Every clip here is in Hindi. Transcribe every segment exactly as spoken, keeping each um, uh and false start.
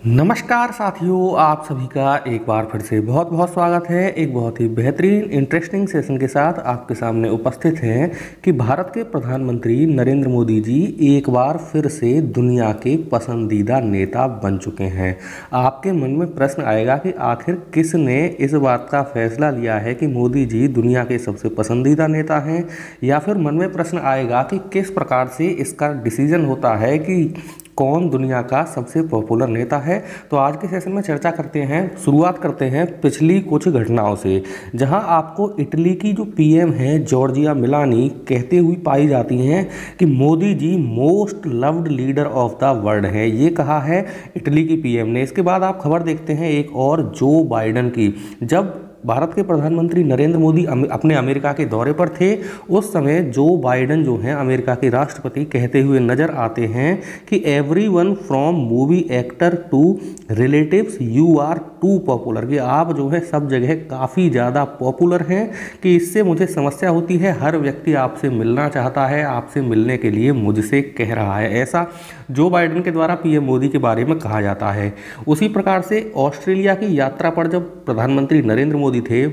नमस्कार साथियों, आप सभी का एक बार फिर से बहुत बहुत स्वागत है। एक बहुत ही बेहतरीन इंटरेस्टिंग सेशन के साथ आपके सामने उपस्थित हैं कि भारत के प्रधानमंत्री नरेंद्र मोदी जी एक बार फिर से दुनिया के पसंदीदा नेता बन चुके हैं। आपके मन में प्रश्न आएगा कि आखिर किसने इस बात का फैसला लिया है कि मोदी जी दुनिया के सबसे पसंदीदा नेता हैं, या फिर मन में प्रश्न आएगा कि किस प्रकार से इसका डिसीजन होता है कि कौन दुनिया का सबसे पॉपुलर नेता है। तो आज के सेशन में चर्चा करते हैं। शुरुआत करते हैं पिछली कुछ घटनाओं से, जहां आपको इटली की जो पीएम है जॉर्जिया मेलोनी कहते हुए पाई जाती हैं कि Modi ji most loved leader of the world है। ये कहा है इटली की पीएम ने। इसके बाद आप खबर देखते हैं एक और जो बाइडेन की। जब भारत के प्रधानमंत्री नरेंद्र मोदी अपने अमेरिका के दौरे पर थे, उस समय जो बाइडेन जो हैं अमेरिका के राष्ट्रपति कहते हुए नजर आते हैं कि everyone from movie actor to relatives you are too popular, कि आप जो है सब जगह काफ़ी ज़्यादा पॉपुलर हैं, कि इससे मुझे समस्या होती है, हर व्यक्ति आपसे मिलना चाहता है, आपसे मिलने के लिए मुझसे कह रहा है। ऐसा जो बाइडेन के द्वारा पीएम मोदी के बारे में कहा जाता है। उसी प्रकार से ऑस्ट्रेलिया की यात्रा पर जब प्रधानमंत्री नरेंद्र मोदी थे,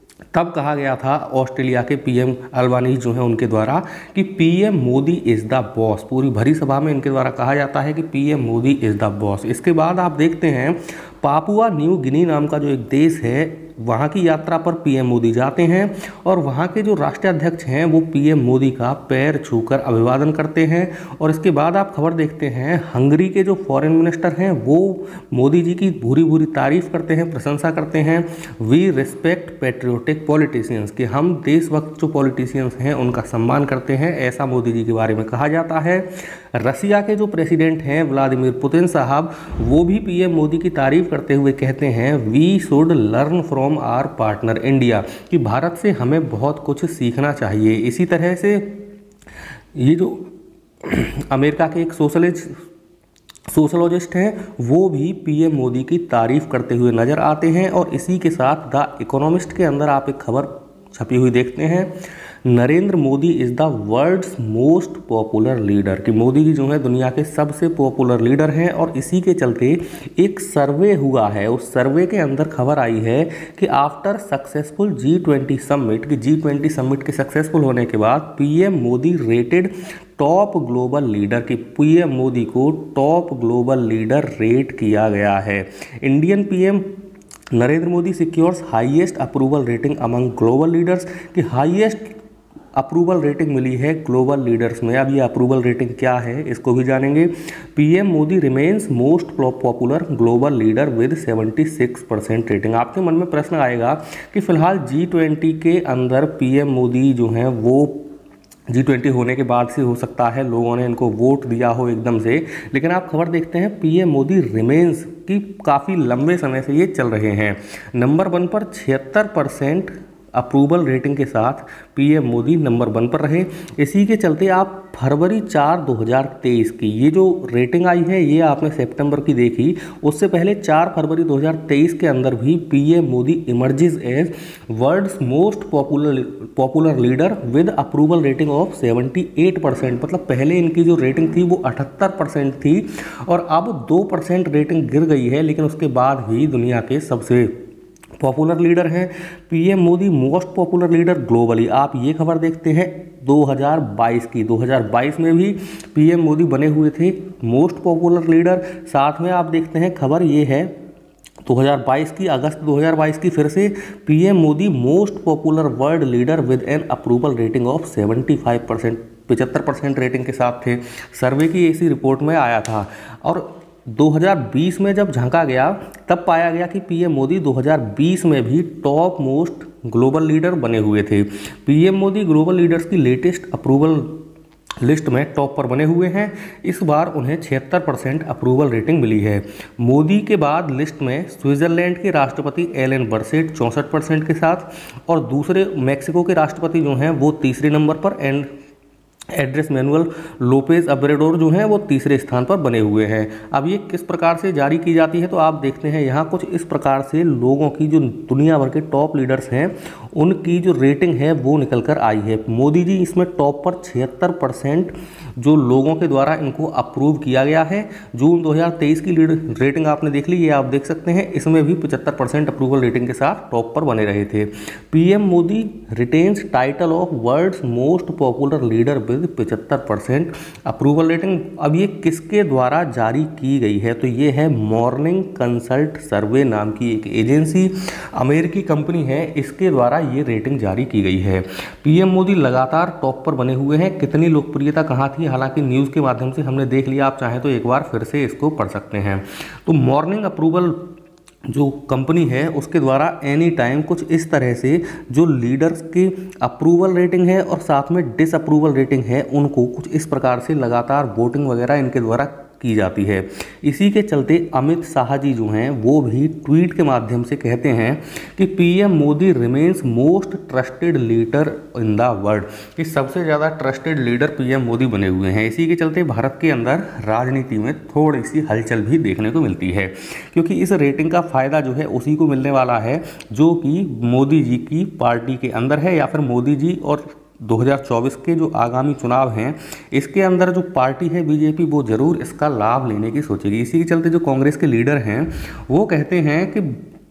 तब कहा गया था ऑस्ट्रेलिया के पीएम अल्बानीज जो हैं उनके द्वारा कि PM Modi is the boss. पूरी भरी सभा में इनके द्वारा कहा जाता है कि PM Modi is the boss. इसके बाद आप देखते हैं पापुआ न्यू गिनी नाम का जो एक देश है, वहाँ की यात्रा पर पीएम मोदी जाते हैं और वहाँ के जो राष्ट्रीय अध्यक्ष हैं वो पीएम मोदी का पैर छूकर अभिवादन करते हैं। और इसके बाद आप खबर देखते हैं हंगरी के जो फॉरेन मिनिस्टर हैं वो मोदी जी की भूरी भूरी तारीफ करते हैं, प्रशंसा करते हैं। वी रिस्पेक्ट पेट्रियोटिक पॉलिटिशियंस, कि हम देशभक्त जो पॉलिटिशियंस हैं उनका सम्मान करते हैं, ऐसा मोदी जी के बारे में कहा जाता है। रसिया के जो प्रेसिडेंट हैं व्लादिमीर पुतिन साहब, वो भी पीएम मोदी की तारीफ करते हुए कहते हैं we should learn from our partner India, कि भारत से हमें बहुत कुछ सीखना चाहिए। इसी तरह से ये जो अमेरिका के एक सोशलिस्ट सोशलॉजिस्ट हैं वो भी पीएम मोदी की तारीफ करते हुए नजर आते हैं। और इसी के साथ द इकोनॉमिस्ट के अंदर आप एक खबर छपी हुई देखते हैं, Narendra Modi is the world's most popular leader, कि मोदी जी जो है दुनिया के सबसे पॉपुलर लीडर हैं। और इसी के चलते एक सर्वे हुआ है, उस सर्वे के अंदर खबर आई है कि after successful G twenty summit, कि जी ट्वेंटी समिट के सक्सेसफुल होने के बाद PM Modi rated top global leader, की पीएम मोदी को टॉप ग्लोबल लीडर रेट किया गया है। Indian PM Narendra Modi secures highest approval rating among global leaders, की हाईएस्ट अप्रूवल रेटिंग मिली है ग्लोबल लीडर्स में। अब ये अप्रूवल रेटिंग क्या है इसको भी जानेंगे। PM Modi remains most popular global leader with छिहत्तर परसेंट रेटिंग। आपके मन में प्रश्न आएगा कि फिलहाल जी ट्वेंटी के अंदर पीएम मोदी जो हैं वो जी ट्वेंटी होने के बाद से हो सकता है लोगों ने इनको वोट दिया हो एकदम से, लेकिन आप खबर देखते हैं पीएम मोदी रिमेन्स की काफ़ी लंबे समय से ये चल रहे हैं। नंबर वन पर छिहत्तर परसेंट अप्रूवल रेटिंग के साथ पीएम मोदी नंबर वन पर रहे। इसी के चलते आप फरवरी चार दो हज़ार तेईस की ये जो रेटिंग आई है ये आपने सितंबर की देखी, उससे पहले चार फरवरी दो हज़ार तेईस के अंदर भी PM Modi emerges as world's most popular popular leader with approval rating of अठहत्तर परसेंट। मतलब पहले इनकी जो रेटिंग थी वो अठहत्तर परसेंट थी और अब दो परसेंट रेटिंग गिर गई है, लेकिन उसके बाद भी दुनिया के सबसे पॉपुलर लीडर हैं PM Modi, most popular leader globally. आप ये खबर देखते हैं दो हज़ार बाईस की, दो हज़ार बाईस में भी पीएम मोदी बने हुए थे मोस्ट पॉपुलर लीडर। साथ में आप देखते हैं खबर ये है दो हज़ार बाईस की, अगस्त दो हज़ार बाईस की, फिर से PM Modi most popular world leader with an approval rating of पचहत्तर परसेंट पचहत्तर परसेंट रेटिंग के साथ थे। सर्वे की इसी रिपोर्ट में आया था। और दो हज़ार बीस में जब झांका गया तब पाया गया कि पीएम मोदी दो हज़ार बीस में भी टॉप मोस्ट ग्लोबल लीडर बने हुए थे। पीएम मोदी ग्लोबल लीडर्स की लेटेस्ट अप्रूवल लिस्ट में टॉप पर बने हुए हैं। इस बार उन्हें छिहत्तर परसेंट अप्रूवल रेटिंग मिली है। मोदी के बाद लिस्ट में स्विट्जरलैंड के राष्ट्रपति एलन बर्सेट चौंसठ परसेंट के साथ, और दूसरे मैक्सिको के राष्ट्रपति जो हैं वो तीसरे नंबर पर, and Andres Manuel Lopez Obrador जो हैं वो तीसरे स्थान पर बने हुए हैं। अब ये किस प्रकार से जारी की जाती है तो आप देखते हैं यहाँ कुछ इस प्रकार से लोगों की जो दुनिया भर के टॉप लीडर्स हैं उनकी जो रेटिंग है वो निकल कर आई है। मोदी जी इसमें टॉप पर छिहत्तर परसेंट जो लोगों के द्वारा इनको अप्रूव किया गया है। जून दो हज़ार तेईस की रेटिंग आपने देख ली, ये आप देख सकते हैं, इसमें भी पचहत्तर परसेंट अप्रूवल रेटिंग के साथ टॉप पर बने रहे थे। PM Modi retains title of world's most popular leader with पचहत्तर परसेंट अप्रूवल रेटिंग। अब ये किसके द्वारा जारी की गई है तो ये है मॉर्निंग कंसल्ट सर्वे नाम की एक एजेंसी, अमेरिकी कंपनी है, इसके द्वारा ये रेटिंग जारी की गई है। पीएम मोदी लगातार टॉप पर बने हुए हैं। कितनी लोकप्रियता कहाँ थी, हालांकि न्यूज़ के माध्यम से हमने देख लिया, आप चाहें तो एक बार फिर से इसको पढ़ सकते हैं। तो मॉर्निंग अप्रूवल जो कंपनी है उसके द्वारा एनी टाइम कुछ इस तरह से जो लीडर्स की अप्रूवल रेटिंग है और साथ में डिसअप्रूवल रेटिंग है उनको कुछ इस प्रकार से लगातार वोटिंग वगैरह इनके द्वारा की जाती है। इसी के चलते अमित शाह जी जो हैं वो भी ट्वीट के माध्यम से कहते हैं कि PM Modi remains most trusted leader in the world, कि सबसे ज़्यादा ट्रस्टेड लीडर पीएम मोदी बने हुए हैं। इसी के चलते भारत के अंदर राजनीति में थोड़ी सी हलचल भी देखने को मिलती है, क्योंकि इस रेटिंग का फ़ायदा जो है उसी को मिलने वाला है जो कि मोदी जी की पार्टी के अंदर है या फिर मोदी जी और दो हज़ार चौबीस के जो आगामी चुनाव हैं इसके अंदर जो पार्टी है बीजेपी वो ज़रूर इसका लाभ लेने की सोचेगी। इसी के चलते जो कांग्रेस के लीडर हैं वो कहते हैं कि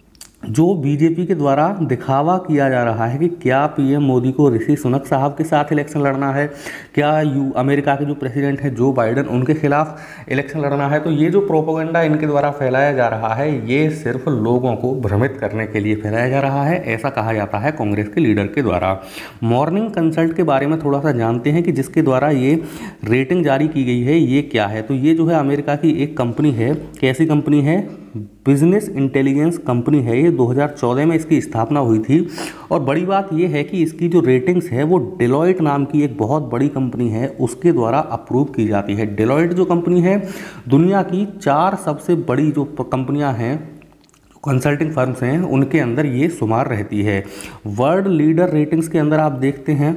जो बीजेपी के द्वारा दिखावा किया जा रहा है कि क्या पीएम मोदी को ऋषि सुनक साहब के साथ इलेक्शन लड़ना है, क्या यू अमेरिका के जो प्रेसिडेंट है जो बाइडन उनके खिलाफ इलेक्शन लड़ना है, तो ये जो प्रोपेगेंडा इनके द्वारा फैलाया जा रहा है ये सिर्फ लोगों को भ्रमित करने के लिए फैलाया जा रहा है, ऐसा कहा जाता है कांग्रेस के लीडर के द्वारा। मॉर्निंग कंसल्ट के बारे में थोड़ा सा जानते हैं कि जिसके द्वारा ये रेटिंग जारी की गई है ये क्या है। तो ये जो है अमेरिका की एक कंपनी है। कैसी कंपनी है? बिजनेस इंटेलिजेंस कंपनी है। ये दो हज़ार चौदह में इसकी स्थापना हुई थी और बड़ी बात ये है कि इसकी जो रेटिंग्स है वो डेलॉयट नाम की एक बहुत बड़ी कंपनी है उसके द्वारा अप्रूव की जाती है। डेलॉयट जो कंपनी है दुनिया की चार सबसे बड़ी जो कंपनियां हैं कंसल्टिंग फर्म्स हैं उनके अंदर ये शुमार रहती है। वर्ल्ड लीडर रेटिंग्स के अंदर आप देखते हैं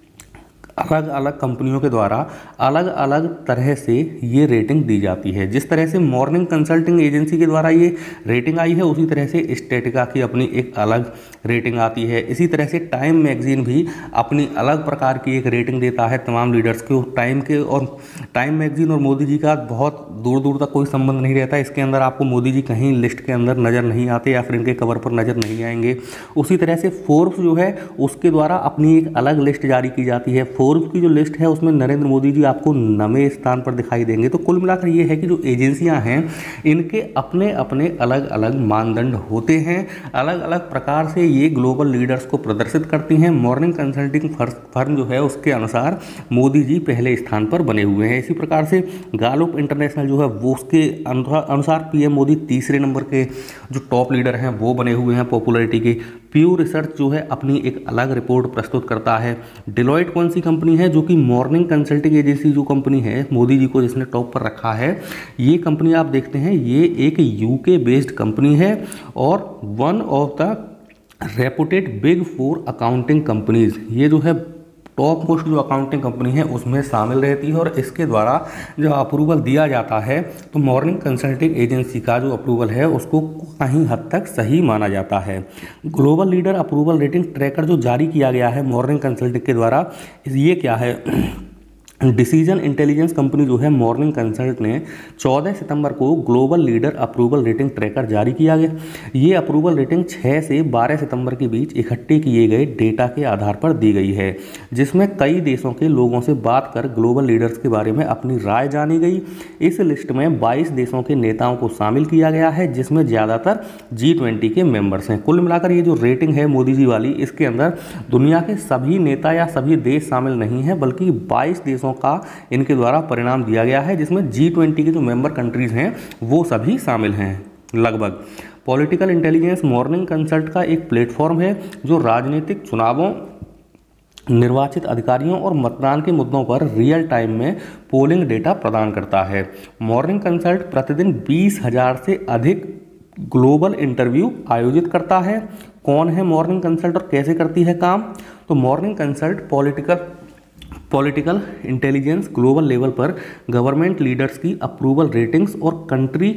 अलग अलग कंपनियों के द्वारा अलग अलग तरह से ये रेटिंग दी जाती है। जिस तरह से मॉर्निंग कंसल्टिंग एजेंसी के द्वारा ये रेटिंग आई है उसी तरह से स्टैटिका की अपनी एक अलग रेटिंग आती है। इसी तरह से टाइम मैगजीन भी अपनी अलग प्रकार की एक रेटिंग देता है तमाम लीडर्स को। टाइम के और टाइम मैगजीन और मोदी जी का बहुत दूर दूर तक कोई संबंध नहीं रहता। इसके अंदर आपको मोदी जी कहीं लिस्ट के अंदर नज़र नहीं आते या फिर इनके कवर पर नज़र नहीं आएंगे। उसी तरह से फोर्ब्स जो है उसके द्वारा अपनी एक अलग लिस्ट जारी की जाती है। फोर्ब्स की जो लिस्ट है उसमें नरेंद्र मोदी जी आपको नवें स्थान पर दिखाई देंगे। तो कुल मिलाकर ये है कि जो एजेंसियां हैं इनके अपने अपने अलग अलग मानदंड होते हैं, अलग अलग प्रकार से ये ग्लोबल लीडर्स को प्रदर्शित करती हैं। मॉर्निंग कंसल्टिंग फर्म जो है उसके अनुसार मोदी जी पहले स्थान पर बने हुए हैं। इसी प्रकार से गालुप इंटरनेशनल जो है वो उसके अनुसार पीएम मोदी तीसरे नंबर के जो टॉप लीडर हैं वो बने हुए हैं पॉपुलैरिटी के। प्यू रिसर्च जो है अपनी एक अलग रिपोर्ट प्रस्तुत करता है। डिलॉयट कौन सी कंपनी है? जो कि मॉर्निंग कंसल्टिंग एजेंसी जो कंपनी है मोदी जी को जिसने टॉप पर रखा है, ये कंपनी आप देखते हैं ये एक यूके बेस्ड कंपनी है और one of the reputed big four accounting companies, ये जो है टॉप मोस्ट जो अकाउंटिंग कंपनी है उसमें शामिल रहती है। और इसके द्वारा जब अप्रूवल दिया जाता है तो मॉर्निंग कंसल्टिंग एजेंसी का जो अप्रूवल है उसको कहीं हद तक सही माना जाता है। Global leader approval rating tracker जो जारी किया गया है मॉर्निंग कंसल्टिंग के द्वारा, ये क्या है? डिसीजन इंटेलिजेंस कंपनी जो है मॉर्निंग कंसल्ट ने चौदह सितंबर को global leader approval rating tracker जारी किया गया। ये अप्रूवल रेटिंग छह से बारह सितंबर के बीच इकट्ठे किए गए डेटा के आधार पर दी गई है, जिसमें कई देशों के लोगों से बात कर ग्लोबल लीडर्स के बारे में अपनी राय जानी गई। इस लिस्ट में बाईस देशों के नेताओं को शामिल किया गया है जिसमें ज़्यादातर जी ट्वेंटी के मेंबर्स हैं। कुल मिलाकर ये जो रेटिंग है मोदी जी वाली, इसके अंदर दुनिया के सभी नेता या सभी देश शामिल नहीं है बल्कि बाईस देशों का इनके द्वारा परिणाम दिया गया है जिसमें जी ट्वेंटी के जो मेंबर कंट्रीज हैं वो सभी शामिल हैं लगभग। पॉलिटिकल इंटेलिजेंस मॉर्निंग कंसल्ट का एक प्लेटफॉर्म है जो राजनीतिक चुनावों, निर्वाचित अधिकारियों और मतदान के मुद्दों पर रियल टाइम में पोलिंग डेटा प्रदान करता है। मॉर्निंग कंसल्ट प्रतिदिन बीस हजार से अधिक ग्लोबल इंटरव्यू आयोजित करता है। कौन है मॉर्निंग कंसल्ट और कैसे करती है काम? तो Morning Consult political political intelligence global level पर गवर्नमेंट लीडर्स की अप्रूवल रेटिंग्स और कंट्री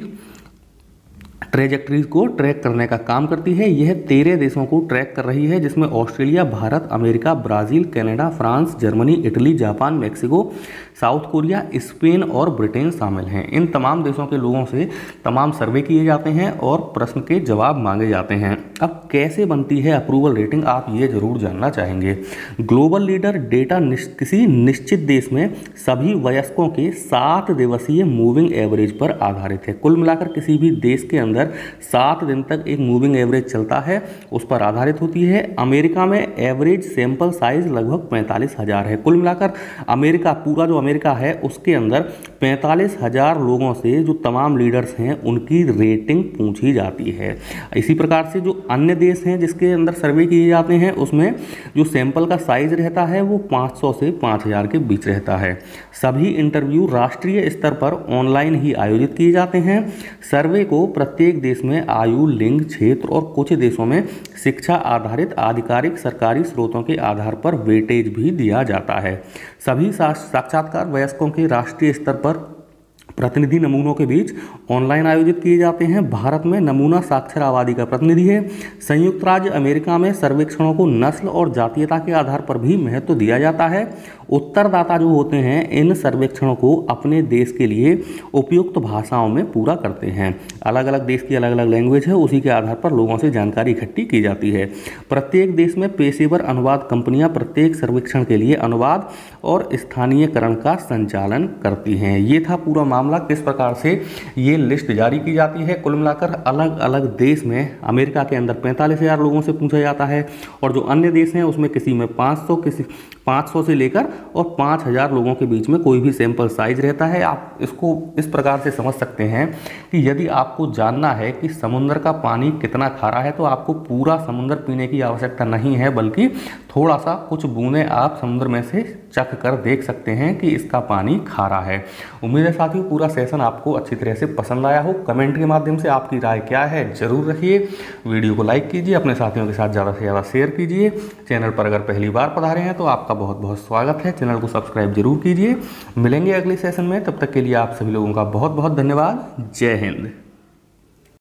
ट्रेजेक्ट्रीज को ट्रैक करने का काम करती है। यह तेरह देशों को ट्रैक कर रही है, जिसमें Australia, Bharat, America, Brazil, Canada, France, Germany, Italy, Japan, Mexico, South Korea, Spain और ब्रिटेन शामिल हैं। इन तमाम देशों के लोगों से तमाम सर्वे किए जाते हैं और प्रश्न के जवाब मांगे जाते हैं। अब कैसे बनती है अप्रूवल रेटिंग, आप ये जरूर जानना चाहेंगे। ग्लोबल लीडर डेटा किसी निश्चित देश में सभी वयस्कों के सात दिवसीय मूविंग एवरेज पर आधारित है। कुल मिलाकर किसी भी देश के अंदर सात दिन तक एक मूविंग एवरेज चलता है, उस पर आधारित होती है। अमेरिका में एवरेज सैंपल साइज लगभग पैंतालीस हजार है। कुल मिलाकर अमेरिका, पूरा जो अमेरिका है उसके अंदर पैंतालीस हजार लोगों से जो तमाम लीडर्स हैं उनकी रेटिंग पूछी जाती है। इसी प्रकार से जो अन्य देश हैं जिसके अंदर सर्वे किए जाते हैं उसमें जो सैंपल का साइज रहता है वो पाँच सौ से पाँच हजार के बीच रहता है। सभी इंटरव्यू राष्ट्रीय स्तर पर ऑनलाइन ही आयोजित किए जाते हैं। सर्वे को प्रत्येक देश में आयु, लिंग, क्षेत्र और कुछ देशों में शिक्षा आधारित आधिकारिक सरकारी स्रोतों के आधार पर वेटेज भी दिया जाता है। सभी साक्षात्कार वयस्कों के राष्ट्रीय स्तर पर प्रतिनिधि नमूनों के बीच ऑनलाइन आयोजित किए जाते हैं। भारत में नमूना साक्षर आबादी का प्रतिनिधि है। संयुक्त राज्य अमेरिका में सर्वेक्षणों को नस्ल और जातीयता के आधार पर भी महत्व दिया जाता है। उत्तरदाता जो होते हैं इन सर्वेक्षणों को अपने देश के लिए उपयुक्त भाषाओं में पूरा करते हैं। अलग अलग देश की अलग अलग लैंग्वेज है, उसी के आधार पर लोगों से जानकारी इकट्ठी की जाती है। प्रत्येक देश में पेशेवर अनुवाद कंपनियां प्रत्येक सर्वेक्षण के लिए अनुवाद और स्थानीयकरण का संचालन करती हैं। ये था पूरा मामला, किस प्रकार से ये लिस्ट जारी की जाती है। कुल मिलाकर अलग अलग देश में अमेरिका के अंदर पैंतालीस हजार लोगों से पूछा जाता है और जो अन्य देश हैं उसमें किसी में पाँच सौ किसी पाँच सौ से लेकर और पाँच हजार लोगों के बीच में कोई भी सैंपल साइज रहता है। आप इसको इस प्रकार से समझ सकते हैं कि यदि आपको जानना है कि समुद्र का पानी कितना खारा है तो आपको पूरा समुद्र पीने की आवश्यकता नहीं है, बल्कि थोड़ा सा कुछ बूंदें आप समुद्र में से चख कर देख सकते हैं कि इसका पानी खारा है। उम्मीद है साथियों पूरा सेशन आपको अच्छी तरह से पसंद आया हो। कमेंट के माध्यम से आपकी राय क्या है जरूर रखिए। वीडियो को लाइक कीजिए, अपने साथियों के साथ ज़्यादा से ज़्यादा शेयर कीजिए। चैनल पर अगर पहली बार पधारे हैं तो आपका बहुत बहुत स्वागत है। चैनल को सब्सक्राइब जरूर कीजिए। मिलेंगे अगले सेशन में, तब तक के लिए आप सभी लोगों का बहुत बहुत धन्यवाद। जय हिंद।